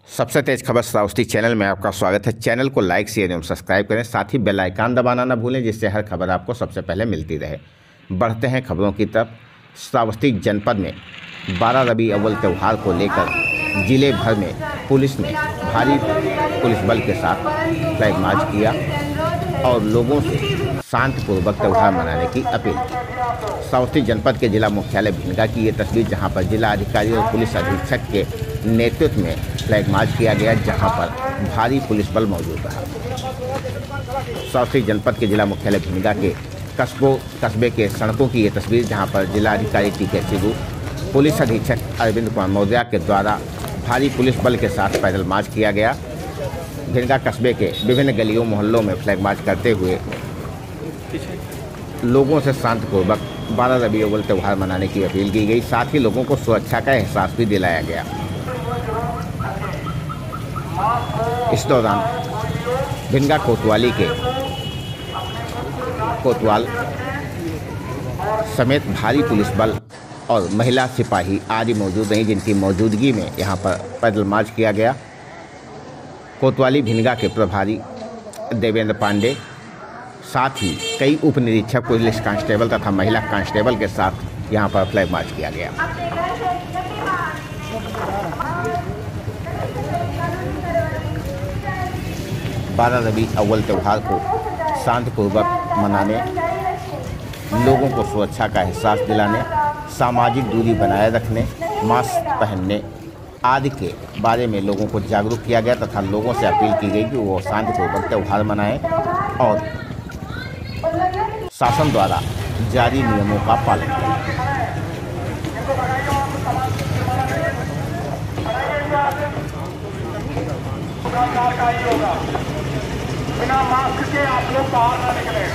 सबसे तेज खबर श्रावस्ती चैनल में आपका स्वागत है। चैनल को लाइक शेयर एवं सब्सक्राइब करें, साथ ही बेल आइकन दबाना न भूलें, जिससे हर खबर आपको सबसे पहले मिलती रहे। बढ़ते हैं खबरों की तरफ। श्रावस्ती जनपद में 12 रबी अव्वल त्यौहार को लेकर जिले भर में पुलिस ने भारी पुलिस बल के साथ फ्लैग मार्च किया और लोगों से शांतिपूर्वक त्यौहार मनाने की अपील की। श्रावस्ती जनपद के जिला मुख्यालय भिनगा की ये तस्वीर, जहां पर जिला अधिकारी और पुलिस अधीक्षक के नेतृत्व में फ्लैग मार्च किया गया, जहां पर भारी पुलिस बल मौजूद रहा। श्रावस्ती जनपद के जिला मुख्यालय भिनगा के कस्बे के सड़कों की ये तस्वीर, जहां पर जिलाधिकारी टी.के. सिद्धू, पुलिस अधीक्षक अरविंद कुमार मौर्य के द्वारा भारी पुलिस बल के साथ पैदल मार्च किया गया। भिनगा कस्बे के विभिन्न गलियों मोहल्लों में फ्लैग मार्च करते हुए लोगों से शांतिपूर्वक 12 रबी अव्वल त्यौहार मनाने की अपील की गई। साथ ही लोगों को सुरक्षा का एहसास भी दिलाया गया। इस दौरान भिनगा कोतवाल समेत भारी पुलिस बल और महिला सिपाही आदि मौजूद रहीं, जिनकी मौजूदगी में यहां पर पैदल मार्च किया गया। कोतवाली भिनगा के प्रभारी देवेंद्र पांडे, साथ ही कई उप निरीक्षक, पुलिस कांस्टेबल तथा महिला कांस्टेबल के साथ यहां पर फ्लैग मार्च किया गया। बारह रबी अव्वल त्यौहार को शांतिपूर्वक मनाने, लोगों को सुरक्षा का एहसास दिलाने, सामाजिक दूरी बनाए रखने, मास्क पहनने आदि के बारे में लोगों को जागरूक किया गया तथा लोगों से अपील की गई कि वो शांतिपूर्वक त्यौहार मनाएं और शासन द्वारा जारी नियमों का पालन करें। बिना मास्क के आप लोग बाहर ना निकलें।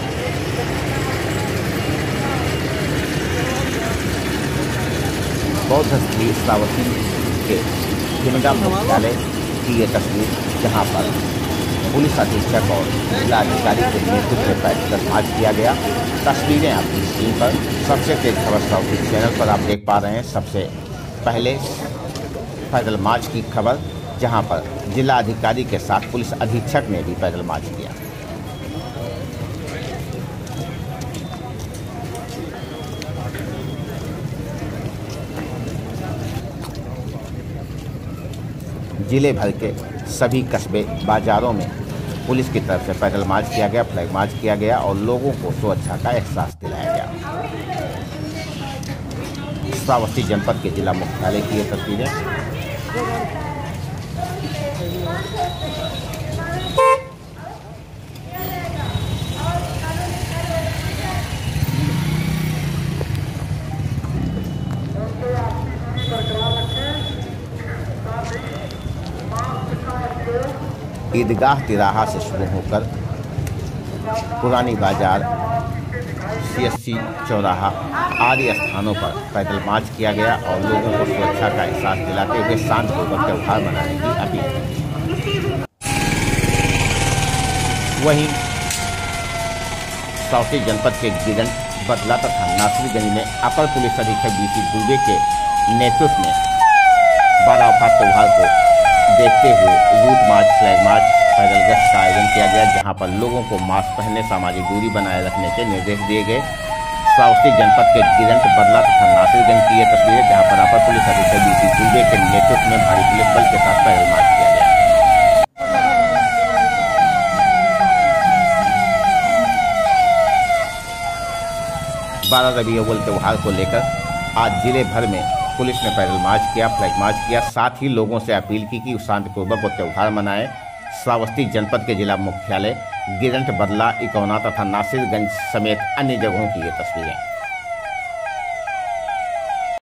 बौद्ध स्थली श्रावस्ती के भिनगा मुख्यालय की ये तस्वीर, जहां पर पुलिस अधीक्षक और जिलाधिकारी के नेतृत्व में पैदल मार्च किया गया। तस्वीरें आपकी स्क्रीन पर। सबसे तेज खबर श्रावस्ती चैनल पर आप देख पा रहे हैं। सबसे पहले पैदल मार्च की खबर, जहां पर जिला अधिकारी के साथ पुलिस अधीक्षक ने भी पैदल मार्च किया। जिले भर के सभी कस्बे बाजारों में पुलिस की तरफ से पैदल मार्च किया गया, फ्लैग मार्च किया गया और लोगों को सुरक्षा का एहसास दिलाया गया। श्रावस्ती जनपद के जिला मुख्यालय की ये तस्वीरें। ईदगाह तिराहा से शुरू होकर पुरानी बाजार, CSC चौराहा आदि स्थानों पर पैदल मार्च किया गया और लोगों को सुरक्षा का एहसास दिलाते हुए शांतिपूर्वक त्यौहार मनाने की अपील की। वहीं श्रावस्ती जनपद के गिरंट, बदला तथा नासिरगंज में अपर पुलिस अधीक्षक BC दुबे के नेतृत्व में 12 अवकाश त्यौहार को देखते हुए रूट मार्च, फ्लैग मार्च, पैदल गश्त का आयोजन किया गया, जहां पर लोगों को मास्क पहनने, सामाजिक दूरी बनाए रखने के निर्देश दिए गए। श्रावस्ती जनपद के गिरंट, बदला तथा नासिरगंज की ये तस्वीर, जहां पर अपर पुलिस अधीक्षक BC दुबे के नेतृत्व में भारी पुलिस बल के साथ पैदल मार्च किया गया। 12 रबी अव्वल त्यौहार को लेकर आज जिले भर में पुलिस ने पैदल मार्च किया, फ्लैग मार्च किया। साथ ही लोगों से अपील की कि शांतिपूर्वक वो त्यौहार मनाएं। श्रावस्ती जनपद के जिला मुख्यालय गिरंट, बदला, इकौना तथा नासिरगंज समेत अन्य जगहों की ये तस्वीरें।